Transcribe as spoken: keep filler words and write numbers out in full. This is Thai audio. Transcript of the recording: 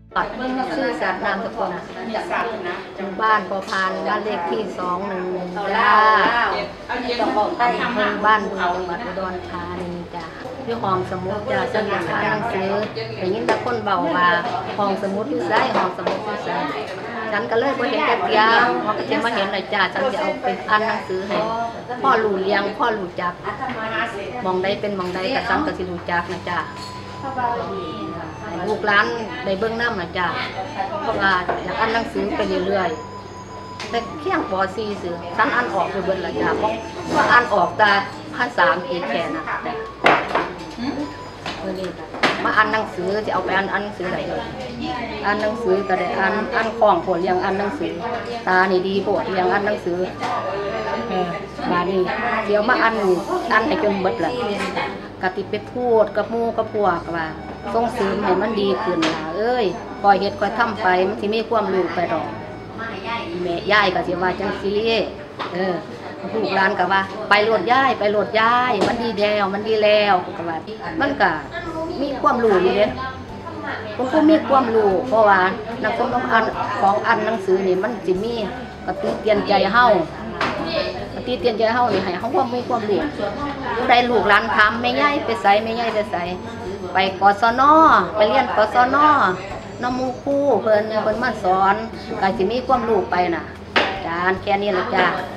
ชื่อสัตว์นามสกุลหมู่บ้านปอพานบ้านเลขที่สองหนึ่งหนึ่งจ้าอำเภอบ้านบึงจังหวัดอุดรธานีจ้าที่ห้องสมุดจ้าฉันอยากอ่านหนังสือแต่ยินแต่คนเบาว่าห้องสมุดอยู่ไสห้องสมุดอยู่ไสฉันก็เลยพอเห็นแต่เพียงพอจะมาเห็นหน่อยจ้าฉันจะเอาไปอ่านหนังสือให้พ่อรู้เลี้ยงพ่อรู้จักมองได้เป็นมองได้กับฉันก็สิรู้จักนะจ้าลูกหลานได้เบื้องน้ำนะจ้าเพราะว่าอยากอ่านหนังสือไปเรื่อยๆแต่เพียงปอซีสื่อฉันอ่านออกไปเบิดละจ้าเพราะว่าอ่านออกแต่ภาษาอังกฤษแค่นะแต่เมื่อนี้มาอ่านหนังสือจะเอาไปอ่านอ่านหนังสืออะไรเลยอ่านหนังสือก็ได้อ่านอ่านคล่องผลยังอ่านหนังสือตานี่ดีโปรดยังอ่านหนังสือบานี้เดี๋ยวมาอ่านอ่านให้จนเบิดละกติไปพูดกับมู่กับพวกว่าส่งเสริมให้มันดีขึ้นล่ะเอ้ยคอยเฮ็ดคอยทำไปมันสิมีความรู้ไปดอกแม่ย่ายก็สิว่าจังซี่เออลูกหลานก็ว่าไปโลดย่ายไปโลดย่ายมันดีแล้วมันดีแล้วก็ว่ามันก็มีความรู้อยู่เด้คุณครูมีความรู้เพราะว่านักสมต้องอ่านของอ่านหนังสือนี่มันสิมีกติเตือนใจเฮากติเตือนใจเฮานี่ให้เฮาความมีความรู้ผู้ใดลูกหลานถามแม่ย่ายไปไสแม่ย่ายไปไสไปกศน.ไปเรียนกศน.น้ำมูครูเพิ่นเพิ่นมาสอนก็สิมีความรู้ไปน่ะอาจารย์แค่นี้ล่ะจ้า